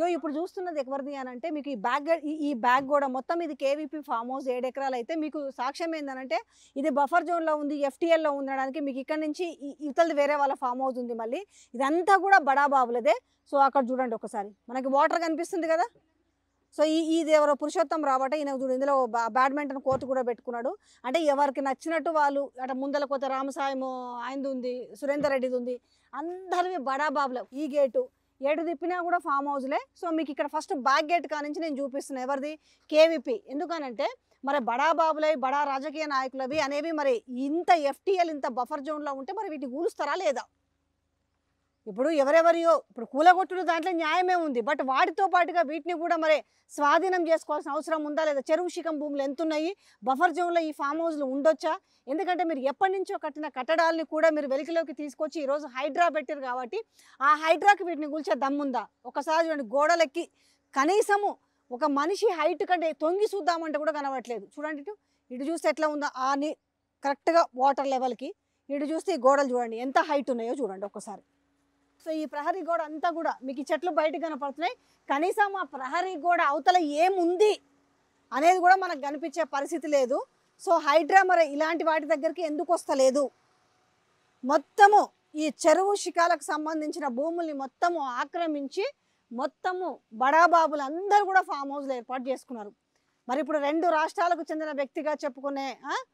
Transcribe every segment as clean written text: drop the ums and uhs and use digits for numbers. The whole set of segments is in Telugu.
ఇప్పుడు చూస్తున్నది ఎవరిది అని అంటే మీకు ఈ బ్యాగ్ కూడా మొత్తం ఇది కేవీపీ ఫామ్ హౌస్ 7 ఎకరాలు అయితే మీకు సాక్ష్యం ఏంటంటే ఇది బఫర్ జోన్లో ఉంది, ఎఫ్టీఎల్లో ఉండడానికి మీకు ఇక్కడ నుంచి ఇవతలది వేరే వాళ్ళ ఫామ్ హౌస్ ఉంది. మళ్ళీ ఇదంతా కూడా బడా బాబులదే. సో అక్కడ చూడండి ఒకసారి మనకి వాటర్ కనిపిస్తుంది కదా. సో ఇది ఎవరో పురుషోత్తం రాబట్ట ఈయన చూడు ఇందులో బ్యాడ్మింటన్ కోర్టు కూడా పెట్టుకున్నాడు. అంటే ఎవరికి నచ్చినట్టు వాళ్ళు అటు ముందల కొత్త రామసాయం ఆయనది ఉంది, సురేందర్ రెడ్డిది ఉంది, అందరివి బడా బాబులే. ఈ గేటు ఏడు తిప్పినా కూడా ఫామ్ హౌస్లే. సో మీకు ఇక్కడ ఫస్ట్ బ్యాక్ గేట్ కానించి నేను చూపిస్తున్నాను ఎవరిది, కేవీపీ. ఎందుకనంటే మరి బడా బాబులవి బడా రాజకీయ నాయకులవి అనేవి మరి ఇంత ఎఫ్టీఎల్ ఇంత బఫర్ జోన్లో ఉంటే మరి వీటిని కూలుస్తారా లేదా? ఇప్పుడు ఎవరెవరియో ఇప్పుడు కూలగొట్టుడు దాంట్లో న్యాయమే ఉంది. బట్ వాటితో పాటుగా వీటిని కూడా మరి స్వాధీనం చేసుకోవాల్సిన అవసరం ఉందా లేదా? చెరువు శిఖం భూములు ఎంత ఉన్నాయి, బఫర్ జోన్లో ఈ ఫామ్ హౌస్లు ఉండొచ్చా? ఎందుకంటే మీరు ఎప్పటి నుంచో కట్టిన కట్టడాలని కూడా మీరు వెలికిలోకి తీసుకొచ్చి ఈరోజు హైడ్రా పెట్టారు కాబట్టి ఆ హైడ్రాకి వీటిని కూల్చే దమ్ముందా? ఒకసారి చూడండి, గోడలెక్కి కనీసము ఒక మనిషి హైట్ కంటే తొంగి చూద్దామంటే కూడా కనబడట్లేదు. చూడండి ఇటు చూస్తే ఎట్లా ఉందో కరెక్ట్గా వాటర్ లెవెల్కి. ఇటు చూస్తే ఈ గోడలు చూడండి ఎంత హైట్ ఉన్నాయో చూడండి ఒక్కసారి. సో ఈ ప్రహరీ గోడ అంతా కూడా మీకు ఈ చెట్లు బయటకు కనపడుతున్నాయి. కనీసం ఆ ప్రహరీ గోడ అవతల ఏముంది అనేది కూడా మనకు కనిపించే పరిస్థితి లేదు. సో హైడ్రా మరి ఇలాంటి వాటి దగ్గరికి ఎందుకు వస్తలేదు? మొత్తము ఈ చెరువు శిఖాలకు సంబంధించిన భూముల్ని మొత్తము ఆక్రమించి మొత్తము బడాబాబులు అందరూ కూడా ఫామ్ హౌస్లు ఏర్పాటు చేసుకున్నారు. మరి ఇప్పుడు 2 రాష్ట్రాలకు చెందిన వ్యక్తిగా చెప్పుకునే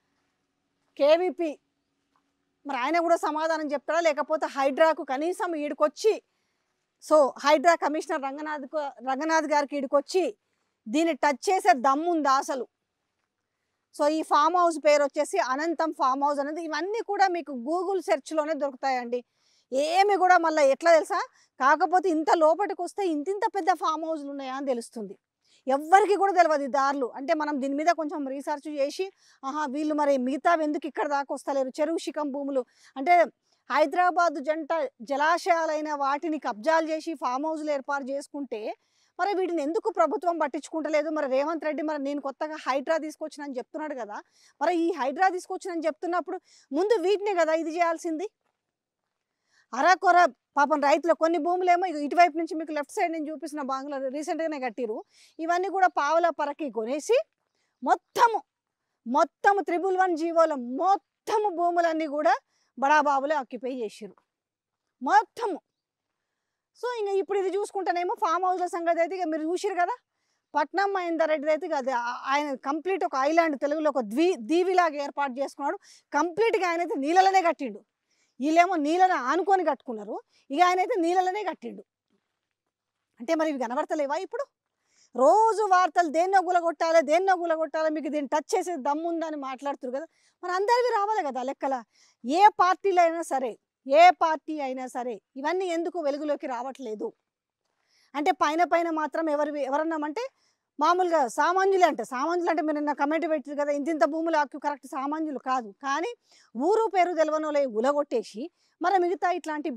కేవీపీ మరి ఆయన కూడా సమాధానం చెప్తారా? లేకపోతే హైడ్రాకు కనీసం ఈడికొచ్చి సో హైడ్రా కమిషనర్ రంగనాథ్ గారికి ఈడికొచ్చి దీన్ని టచ్ చేసే దమ్ముందా అసలు? సో ఈ ఫామ్ హౌస్ పేరు వచ్చేసి అనంతం ఫామ్ హౌస్ అనేది. ఇవన్నీ కూడా మీకు గూగుల్ సెర్చ్లోనే దొరుకుతాయండి. ఏమి కూడా మళ్ళీ ఎట్లా తెలుసా, కాకపోతే ఇంత లోపలికి వస్తే ఇంత పెద్ద ఫామ్ హౌస్లు ఉన్నాయా అని తెలుస్తుంది. ఎవ్వరికి కూడా తెలియదు ఈ దారులు. అంటే మనం దీని మీద కొంచెం రీసెర్చ్ చేసి వీళ్ళు మరి మిగతా ఎందుకు ఇక్కడ దాకా వస్తలేరు? చెరువు శిఖం భూములు అంటే హైదరాబాద్ జంట జలాశయాలైన వాటిని కబ్జాలు చేసి ఫామ్ హౌస్లు ఏర్పాటు చేసుకుంటే మరి వీటిని ఎందుకు ప్రభుత్వం పట్టించుకుంటలేదు? మరి రేవంత్ రెడ్డి మరి నేను కొత్తగా హైడ్రా తీసుకొచ్చినని చెప్తున్నాడు కదా. మరి ఈ హైడ్రా తీసుకొచ్చినని చెప్తున్నప్పుడు ముందు వీటిని కదా ఇది చేయాల్సింది. అరకొర పాపం రైతులు కొన్ని భూములేమో ఇటువైపు నుంచి మీకు లెఫ్ట్ సైడ్ నేను చూపిస్తున్న బాంగ్లా రీసెంట్గానే కట్టిరు. ఇవన్నీ కూడా పావుల పరకి కొనేసి మొత్తము 111 జీవోల మొత్తము భూములన్నీ కూడా బడాబాబులే ఆక్యుపై చేసిరు మొత్తము. సో ఇంకా ఇప్పుడు ఇది చూసుకుంటేనేమో ఫామ్ హౌస్ల సంగతి అయితే ఇక మీరు చూసిరు కదా. పట్నం మహేందర్ రెడ్డి అయితే అది ఆయన కంప్లీట్ ఒక ఐలాండ్, తెలుగులో ఒక దీవిలాగా ఏర్పాటు చేసుకున్నాడు. కంప్లీట్గా ఆయన అయితే నీళ్ళలోనే కట్టిండు. వీళ్ళేమో నీళ్ళని ఆనుకొని కట్టుకున్నారు, ఇక ఆయన అయితే నీళ్ళలోనే కట్టిండు. అంటే మరి ఇవి కనబడతలేవా? ఇప్పుడు రోజు వార్తలు దేన్నో గులగొట్టాలి, మీకు దీన్ని టచ్ చేసే దమ్ముందని మాట్లాడుతున్నారు కదా. మరి అందరివి రావాలి కదా లెక్కల. ఏ పార్టీ అయినా సరే ఇవన్నీ ఎందుకు వెలుగులోకి రావట్లేదు? అంటే పైన మాత్రం ఎవరన్నామంటే మామూలుగా సామాన్యులు అంటే మీరు నిన్న కమెంట్ పెట్టారు కదా ఇంత భూములు కరెక్ట్ సామాన్యులు కాదు. కానీ ఊరు పేరు తెలవనోలే ఉలగొట్టేసి మరి మిగతా ఇట్లాంటి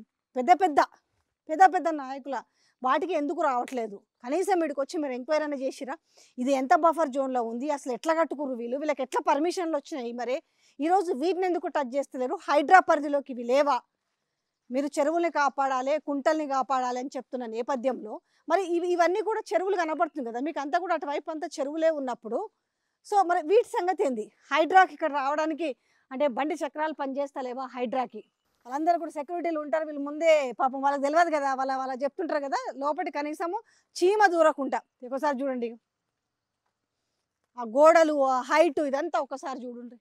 పెద్ద నాయకుల వాటికి ఎందుకు రావట్లేదు? కనీసం వీడికి వచ్చి మీరు ఎంక్వైరీ అయినా చేసిరా? ఇది ఎంత బఫర్ జోన్లో ఉంది, అసలు ఎట్లా కట్టుకురు వీళ్ళకి ఎట్లా పర్మిషన్లు వచ్చినాయి? మరి ఈరోజు వీటిని ఎందుకు టచ్ చేస్తలేరు? హైడ్రా పరిధిలోకి ఇవి లేవా? మీరు చెరువుల్ని కాపాడాలి, కుంటల్ని కాపాడాలి అని చెప్తున్న నేపథ్యంలో మరి ఇవన్నీ కూడా చెరువులు కనబడుతుంది కదా మీకు అంతా కూడా అటువైపు అంతా చెరువులే ఉన్నప్పుడు. సో మరి వీటి సంగతి ఏంది? హైడ్రాకి ఇక్కడ రావడానికి అంటే బండి చక్రాలు పనిచేస్తలేవా హైడ్రాకి? వాళ్ళందరూ కూడా సెక్యూరిటీలు ఉంటారు, వీళ్ళు ముందే పాపం వాళ్ళకి తెలియదు కదా, వాళ్ళ చెప్తుంటారు కదా లోపలి కనీసము చీమ దూరకుండా. ఒకసారి చూడండి ఆ గోడలు, ఆ హైట్ ఇదంతా ఒకసారి చూడండి.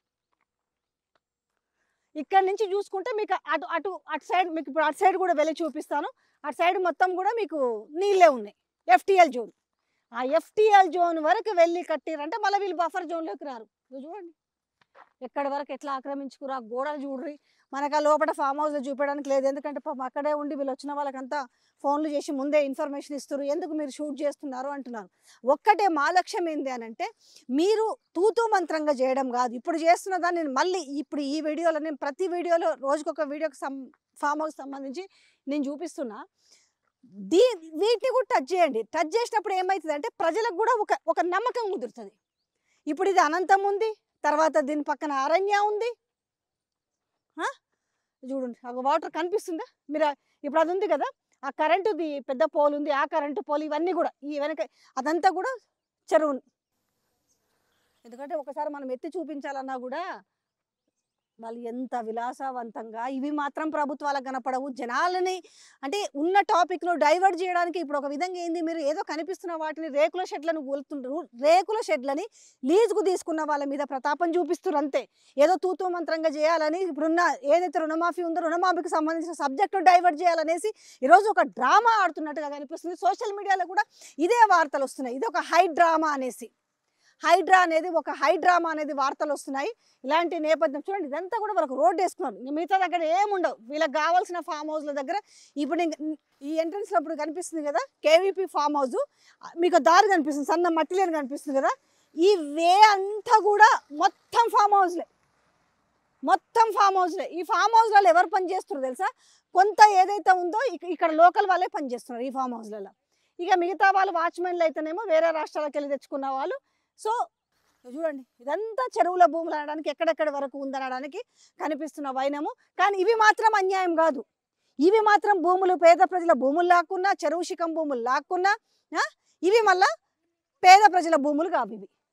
ఇక్కడ నుంచి చూసుకుంటే మీకు అటు సైడ్ మీకు ఇప్పుడు అటు సైడ్ కూడా వెళ్ళి చూపిస్తాను. అటు సైడ్ మొత్తం కూడా మీకు నీళ్ళే ఉన్నాయి, ఎఫ్టీఎల్ జోన్. ఆ ఎఫ్టీఎల్ జోన్ వరకు వెళ్ళి కట్టిరంటే మళ్ళీ వీళ్ళు బఫర్ జోన్లోకి రారు. చూడండి ఎక్కడి వరకు ఎట్లా ఆక్రమించుకురు. ఆ గోడలు చూడ్రి. మనకు ఆ లోపల ఫామ్ హౌస్లో చూపించడానికి లేదు, ఎందుకంటే అక్కడే ఉండి వీళ్ళు వచ్చిన వాళ్ళకంతా ఫోన్లు చేసి ముందే ఇన్ఫర్మేషన్ ఇస్తారు, ఎందుకు మీరు షూట్ చేస్తున్నారు అంటున్నారు. ఒక్కటే మా లక్ష్యం ఏంది అని అంటే మీరు తూతూ మంత్రంగా చేయడం కాదు. ఇప్పుడు చేస్తున్న దాన్ని నేను మళ్ళీ ఇప్పుడు ఈ వీడియోలో నేను ప్రతి వీడియోలో రోజుకొక వీడియోకి ఫామ్ హౌస్ సంబంధించి నేను చూపిస్తున్నా. వీటిని కూడా టచ్ చేయండి. టచ్ చేసినప్పుడు ఏమవుతుంది అంటే ప్రజలకు కూడా ఒక నమ్మకం కుదురుతుంది. ఇప్పుడు ఇది అనంతం ఉంది, తర్వాత దీని పక్కన అరణ్య ఉంది. చూడండి వాటర్ కనిపిస్తుందా? మీరు ఇప్పుడు అది ఉంది కదా, ఆ కరెంటుది పెద్ద పోల్ ఉంది, ఆ కరెంటు పోల్ ఇవన్నీ కూడా ఈ వెనక అదంతా కూడా చెరువు. ఎందుకంటే ఒకసారి మనం ఎత్తి చూపించాలన్నా కూడా వాళ్ళు ఎంత విలాసవంతంగా, ఇవి మాత్రం ప్రభుత్వాలకు కనపడవు. జనాలని అంటే ఉన్న టాపిక్‌లో డైవర్ట్ చేయడానికి ఇప్పుడు ఒక విధంగా ఏంది, మీరు ఏదో కనిపిస్తున్న వాటిని రేకుల షెడ్లను కూలుతుండ్రు. రేకుల షెడ్లని లీజుకు తీసుకున్న వాళ్ళ మీద ప్రతాపం చూపిస్తుర్రు అంతే. ఏదో తూతూ మంత్రంగా చేయాలని ఇప్పుడున్న ఏదైతే రుణమాఫీ ఉందో రుణమాఫీకి సంబంధించిన సబ్జెక్టు డైవర్ట్ చేయాలనేసి ఈరోజు ఒక డ్రామా ఆడుతున్నట్టుగా కనిపిస్తుంది. సోషల్ మీడియాలో కూడా ఇదే వార్తలు వస్తున్నాయి. ఇది ఒక హై డ్రామా అనేసి. ఒక హై డ్రామా అనేది వార్తలు వస్తున్నాయి. ఇలాంటి నేపథ్యం చూడండి, ఇదంతా కూడా వాళ్ళకు రోడ్డు వేసుకున్నారు. మిగతా దగ్గర ఏముండవు. వీళ్ళకి కావాల్సిన ఫామ్ హౌస్ల దగ్గర ఇప్పుడు ఈ ఎంట్రన్స్లో ఇప్పుడు కనిపిస్తుంది కదా కేవీపీ ఫామ్ హౌస్, మీకు దారి కనిపిస్తుంది, సన్న మట్టి లేని కనిపిస్తుంది కదా, ఈ వే అంతా కూడా మొత్తం ఫామ్ హౌస్లే. ఈ ఫామ్ హౌస్లలో ఎవరు పని చేస్తున్నారు తెలుసా? కొంత ఏదైతే ఉందో ఇక్కడ లోకల్ వాళ్ళే పనిచేస్తున్నారు ఈ ఫామ్ హౌస్లలో. ఇక మిగతా వాళ్ళు వాచ్మెన్లు అయితేనేమో వేరే రాష్ట్రాలకు వెళ్ళి తెచ్చుకున్న వాళ్ళు. సో చూడండి, ఇదంతా చెరువుల భూములు అనడానికి ఎక్కడెక్కడి వరకు ఉందనడానికి కనిపిస్తున్న వైనము. కానీ ఇవి మాత్రం అన్యాయం కాదు. ఇవి మాత్రం భూములు, పేద ప్రజల భూములు లాక్కున్నా, చెరువు శిఖం భూములు లాక్కున్నా ఇవి మళ్ళా పేద ప్రజల భూములు కావు ఇవి.